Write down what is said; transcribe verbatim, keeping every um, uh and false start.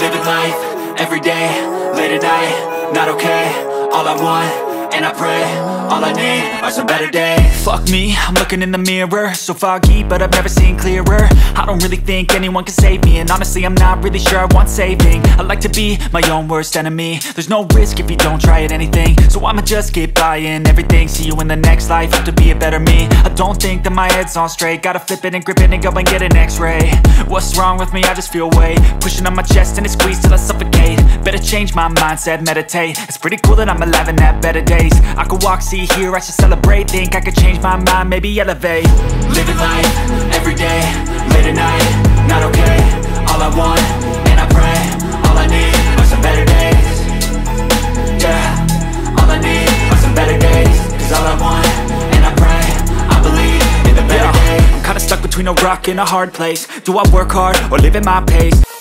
Living life, everyday, late at night, not okay. All I want, and I pray, all I need are some better days. Fuck me, I'm looking in the mirror, so foggy, but I've never seen clearer. I don't really think anyone can save me, and honestly I'm not really sure I want saving. I like to be my own worst enemy. There's no risk if you don't try at anything, so I'ma just keep buying everything. See you in the next life, have to be a better me. I don't think that my head's on straight, gotta flip it and grip it and go and get an x-ray. What's wrong with me? I just feel weight pushing on my chest and it squeezes till I suffocate. Better change my mindset, meditate. It's pretty cool that I'm alive and have better days. I could walk, see, hear, I should celebrate. Think I could change my mind, maybe elevate. Living life, everyday, late at night, not okay. All I want, and I pray, all I need are some better days. Yeah, all I need are some better days. Cause all I want, and I pray, I believe in the better yeah. days. I'm kinda stuck between a rock and a hard place. Do I work hard, or live at my pace?